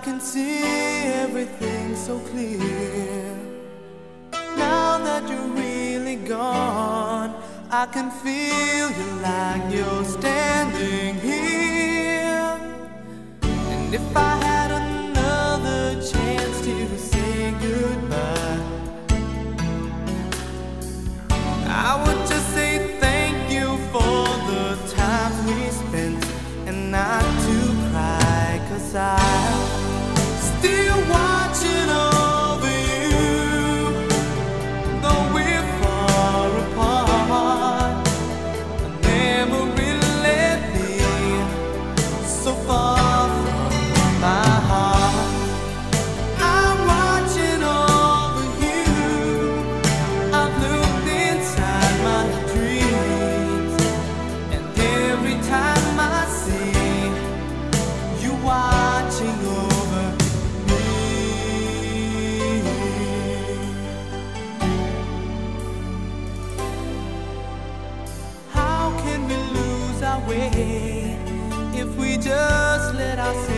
can see everything so clear. Now that you're really gone, I can feel you like you're standing here. And if I had another chance to say goodbye, I would just say thank you for the times we spent, and not to cry, 'cause I'm still watching over you. Though we're far apart, a memory left me so far from my heart. I'm watching over you. I've looked inside my dreams, and every time I see you watching over me. How can we lose our way if we just let ourselves